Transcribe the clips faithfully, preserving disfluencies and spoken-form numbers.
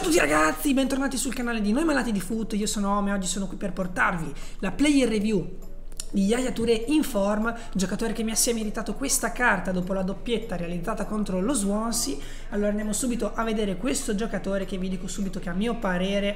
tutti ragazzi, bentornati sul canale di Noi Malati di Foot, io sono Ome e oggi sono qui per portarvi la player review di Yaya Touré in form, giocatore che mi ha sia meritato questa carta dopo la doppietta realizzata contro lo Swansea. Allora andiamo subito a vedere questo giocatore che vi dico subito che a mio parere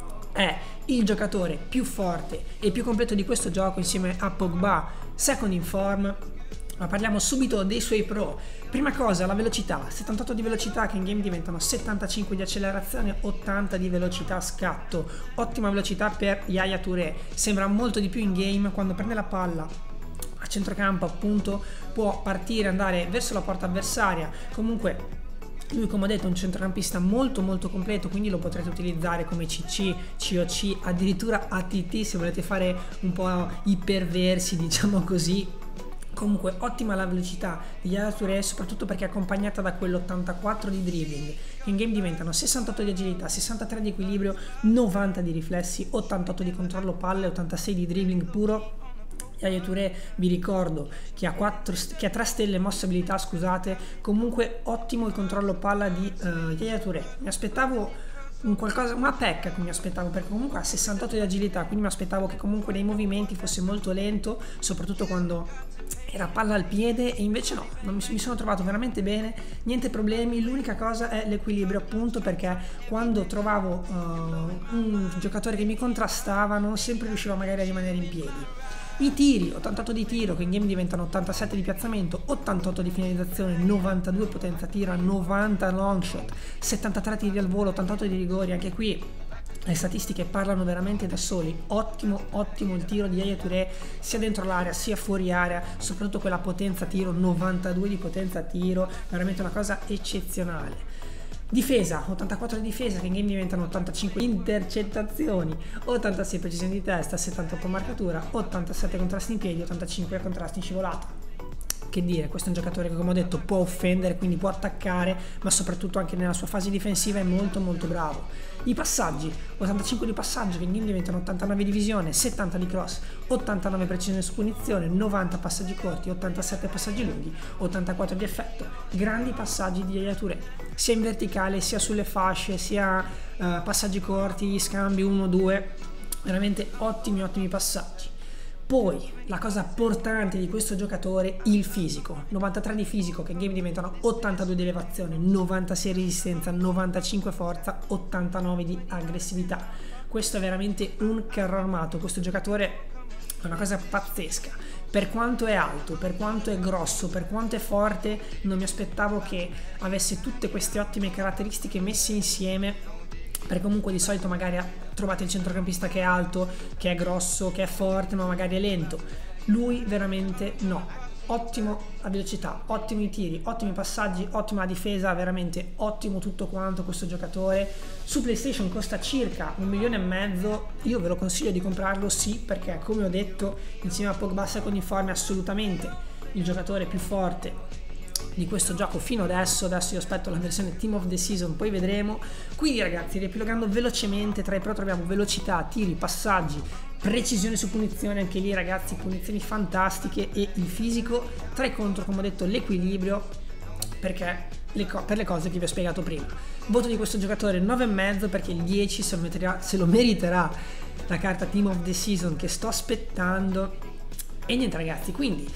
è il giocatore più forte e più completo di questo gioco insieme a Pogba, second in form. Ma parliamo subito dei suoi pro. Prima cosa, la velocità, settantotto di velocità che in game diventano settantacinque di accelerazione, ottanta di velocità scatto. Ottima velocità per Yaya Touré, sembra molto di più in game. Quando prende la palla a centrocampo appunto può partire, andare verso la porta avversaria. Comunque lui, come ho detto, è un centrocampista molto molto completo, quindi lo potrete utilizzare come C C, C O C, addirittura A T T se volete fare un po' i perversi, diciamo così. Comunque ottima la velocità di Yaya Touré, soprattutto perché è accompagnata da quell'ottantaquattro di dribbling, che in game diventano sessantotto di agilità, sessantatré di equilibrio, novanta di riflessi, ottantotto di controllo palle, ottantasei di dribbling puro. Yaya Touré, vi ricordo che ha, quattro, che ha tre stelle mossa abilità, scusate. Comunque ottimo il controllo palla di uh, Yaya Touré. Mi aspettavo un qualcosa, una pecca che mi aspettavo, perché comunque ha sessantotto di agilità, quindi mi aspettavo che comunque nei movimenti fosse molto lento, soprattutto quando era palla al piede, e invece no, non mi, mi sono trovato veramente bene, niente problemi. L'unica cosa è l'equilibrio, appunto, perché quando trovavo uh, un giocatore che mi contrastava non sempre riusciva magari a rimanere in piedi. I tiri, ottantotto di tiro che in game diventano ottantasette di piazzamento, ottantotto di finalizzazione, novantadue potenza tira, novanta long shot, settantatré tiri al volo, ottantotto di rigori. Anche qui le statistiche parlano veramente da soli. Ottimo, ottimo il tiro di Yaya Touré, sia dentro l'area sia fuori area, soprattutto quella potenza tiro, novantadue di potenza tiro, veramente una cosa eccezionale. Difesa, ottantaquattro di difesa che in game diventano ottantacinque intercettazioni, ottantasei precisione di testa, settantotto marcatura, ottantasette contrasti in piedi, ottantacinque contrasti in scivolata. Che dire, questo è un giocatore che, come ho detto, può offendere, quindi può attaccare, ma soprattutto anche nella sua fase difensiva è molto molto bravo. I passaggi, ottantacinque di passaggio che in game diventano ottantanove di visione, settanta di cross, ottantanove precisione su punizione, novanta passaggi corti, ottantasette passaggi lunghi, ottantaquattro di effetto. Grandi passaggi di Yaya Touré, sia in verticale sia sulle fasce, sia uh, passaggi corti, scambi uno due, veramente ottimi ottimi passaggi. Poi la cosa portante di questo giocatore, il fisico, novantatré di fisico che in game diventano ottantadue di elevazione, novantasei resistenza, novantacinque forza, ottantanove di aggressività. Questo è veramente un carro armato, questo giocatore è una cosa pazzesca. Per quanto è alto, per quanto è grosso, per quanto è forte, non mi aspettavo che avesse tutte queste ottime caratteristiche messe insieme, perché comunque di solito magari trovate il centrocampista che è alto, che è grosso, che è forte, ma magari è lento. Lui veramente no. Ottimo la velocità, ottimi tiri, ottimi passaggi, ottima difesa, veramente ottimo tutto quanto questo giocatore. Su PlayStation costa circa un milione e mezzo, io ve lo consiglio di comprarlo, sì, perché come ho detto insieme a Pogba second in form è assolutamente il giocatore più forte di questo gioco fino adesso. Adesso io aspetto la versione Team of the Season, poi vedremo. Quindi ragazzi, riepilogando velocemente, tra i pro troviamo velocità, tiri, passaggi, precisione su punizione, anche lì ragazzi punizioni fantastiche, e il fisico. Tra i contro, come ho detto, l'equilibrio, perché le per le cose che vi ho spiegato prima. Voto di questo giocatore nove e mezzo, perché il dieci se lo, metterà, se lo meriterà la carta Team of the Season che sto aspettando. E niente ragazzi, quindi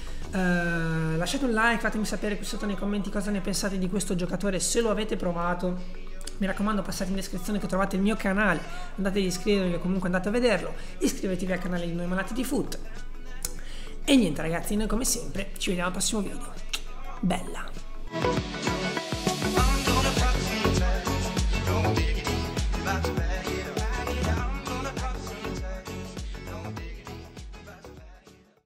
Uh, lasciate un like, fatemi sapere qui sotto nei commenti cosa ne pensate di questo giocatore, se lo avete provato. Mi raccomando, passate in descrizione che trovate il mio canale, andate ad iscrivervi o comunque andate a vederlo, iscrivetevi al canale di Noi Malati di Foot. E niente ragazzi, noi come sempre ci vediamo al prossimo video. Bella!